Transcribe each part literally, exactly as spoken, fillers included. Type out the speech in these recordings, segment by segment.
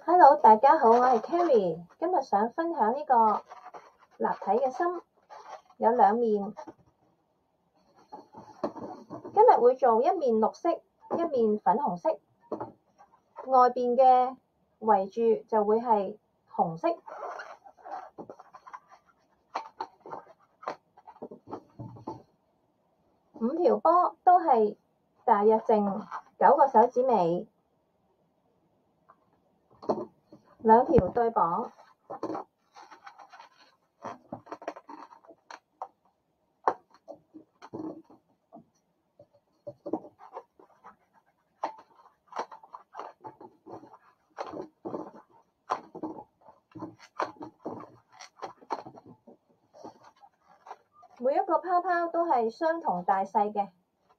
Hello，大家好，我係 Carrie，今日想分享呢個立體嘅心，有兩面。今日會做一面綠色，一面粉紅色，外邊嘅圍住就會係紅色。五條波都係大約剩九個手指尾，兩條對綁。每一個泡泡都係相同大細嘅。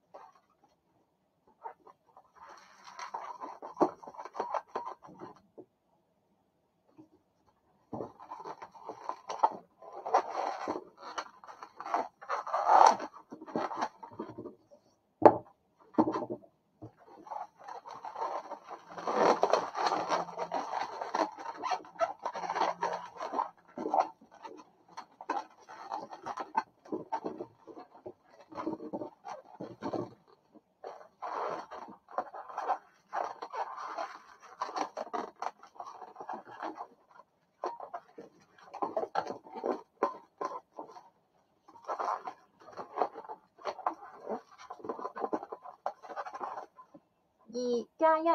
二加一，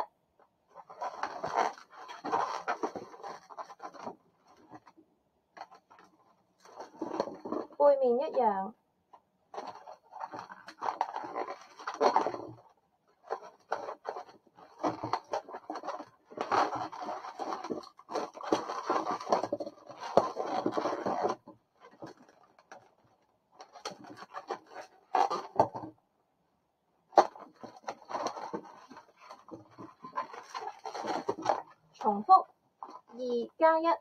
背面一樣。重複，二加一。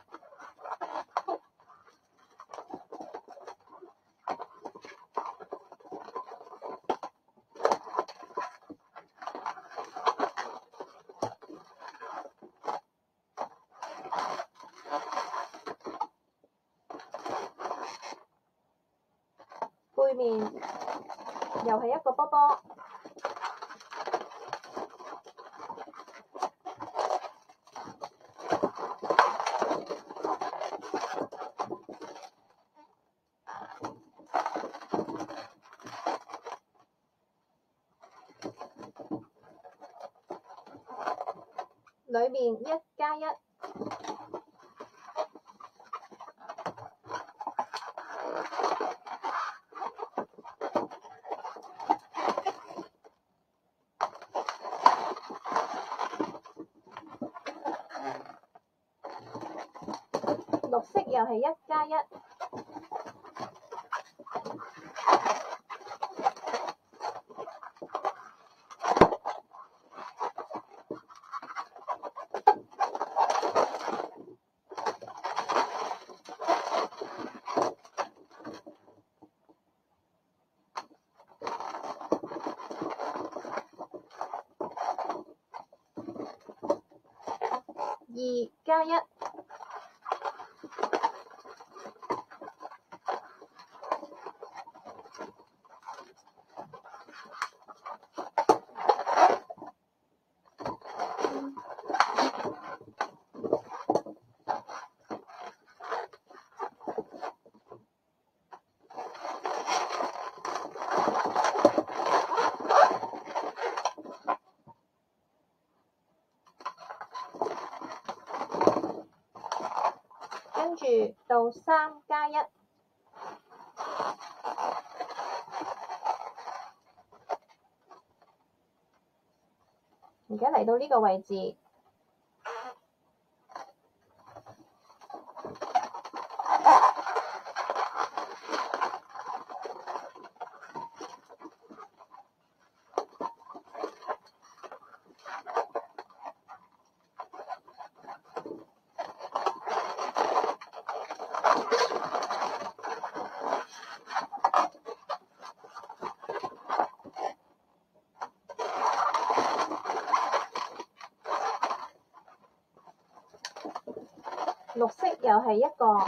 背面又係一個波波。裏面一加一。綠色又係一加一。二加一。跟住到三加一。而家嚟到呢個位置。 綠色又係一個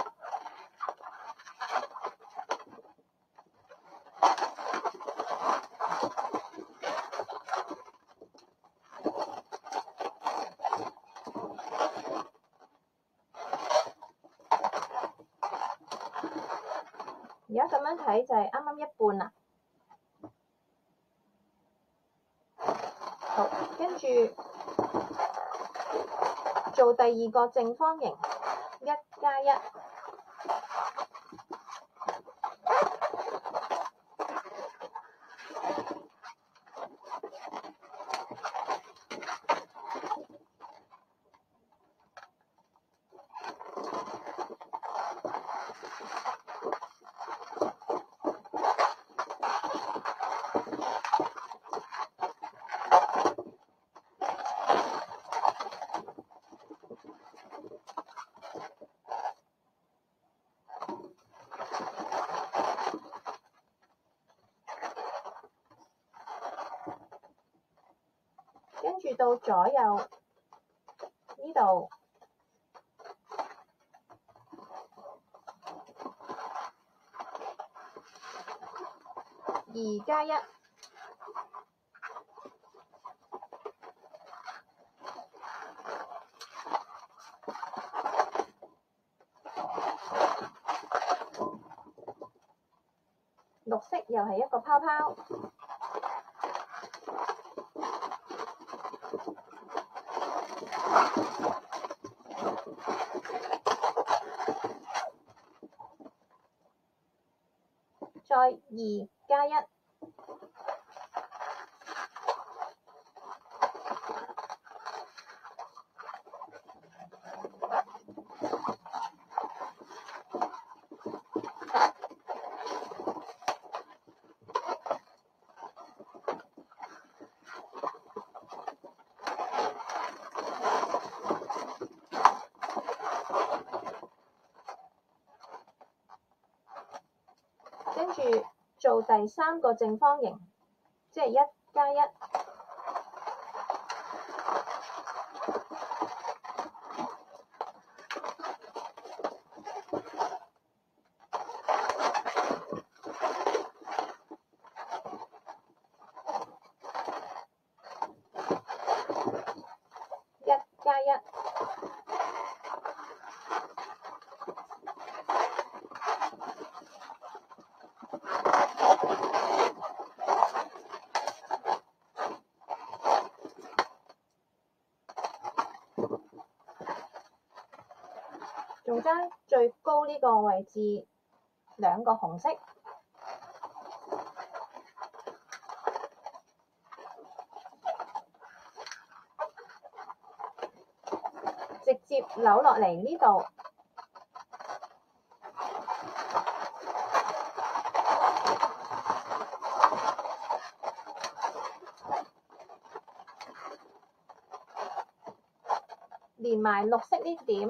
而家咁樣睇就係啱啱一半啦。好，跟住做第二個正方形，一加一。跟住到左右呢度，二加一，綠色又係一個泡泡。再二加一，跟住做第三個正方形，即係一加一。一加一，仲爭最高呢個位置兩個紅色，直接扭落嚟呢度。連埋綠色呢點，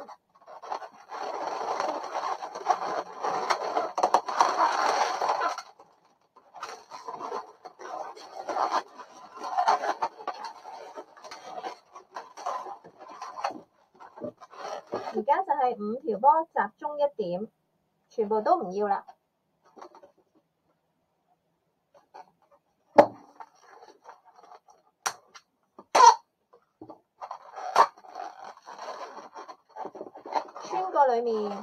而家就係五條波集中一點，全部都唔要啦。穿過裡面，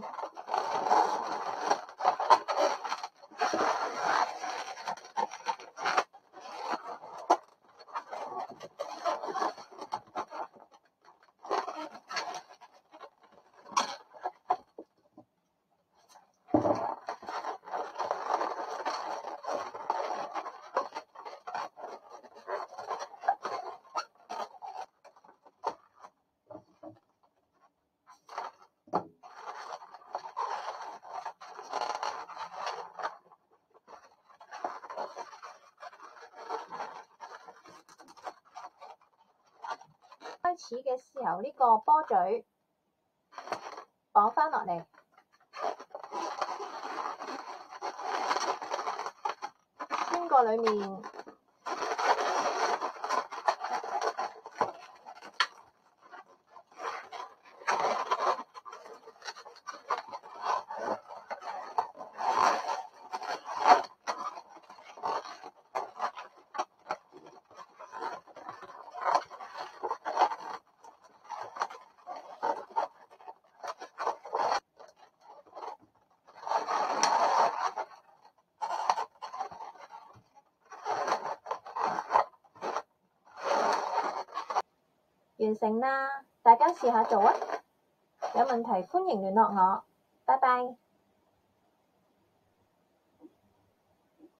開始嘅時候呢個波嘴綁返落嚟，穿過裡面， 完成啦，大家試下做啊！有問題歡迎聯絡我，拜拜。